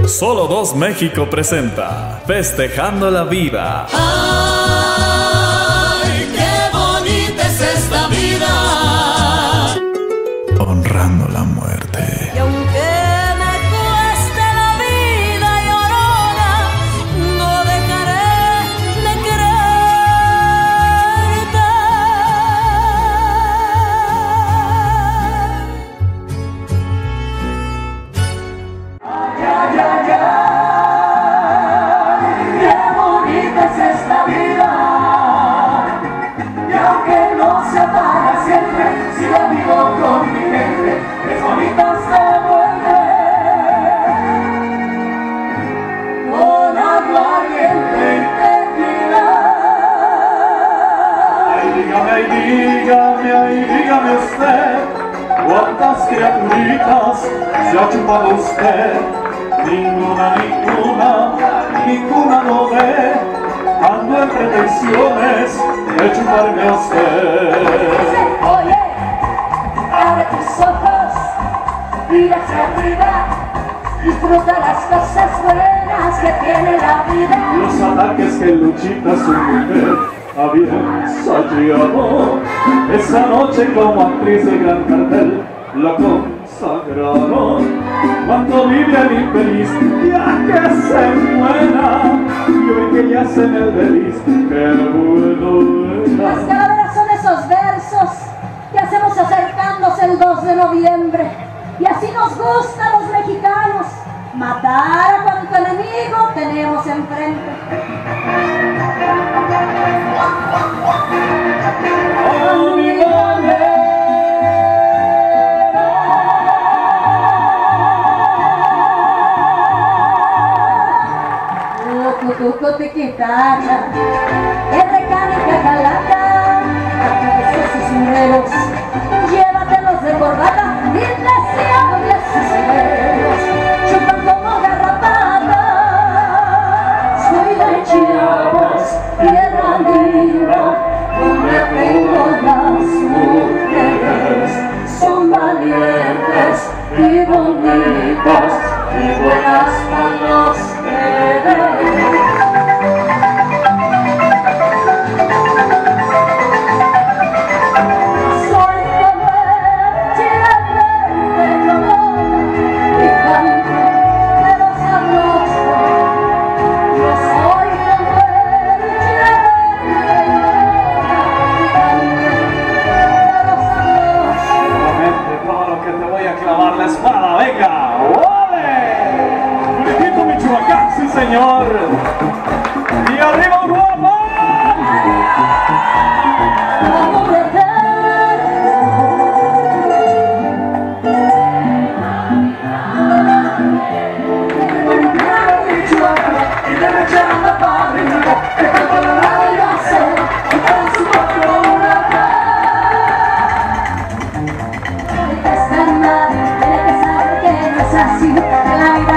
Solo Dos México presenta Festejando la Vida. ¡Ay, qué bonita es esta vida! Honrando la muerte. Y aunque me cueste la vida llorona, no dejaré de quererte. ¡Ay, ay, ay, ay! ¡Qué bonita es esta vida! Y aunque no se apaga siempre, si la vivo con mi gente, es bonita esta muerte. Con agua ardiente y tequila. Ay, dígame usted, ¿cuántas criaturitas se ha chupado usted? Ninguna lo ve, ando en pretensiones de chuparme a usted. Oye, abre tus ojos, mira hacia arriba, disfruta las cosas buenas que tiene la vida. Los ataques que Luchita, su mujer, había ensayado esa noche como actriz del Gran Cartel, la consagraron. Cuando vive el infeliz, ya que se muera, y hoy que ya se en el feliz, qué bueno era. Las calaveras son esos versos que hacemos acercándose el 2 de noviembre. Y así nos gusta a los mexicanos, matar a cuanto enemigo tenemos enfrente. Oh, mi bandera. Cucuco tiquitaca, recánica calaca, esos cisneros, llévatelos de corbata, indeseados y asesineros, chupan como garrapatas. Soy de Chiapas, tierra linda, donde tengo las mujeres, son valientes y bonitas y buenas para los querer. La espada, venga, ¡ole! Purifico Michoacán, sí señor. Y arriba Europa. Y de echando fábrica, que con la radio hace, y con su patrón Así, la vida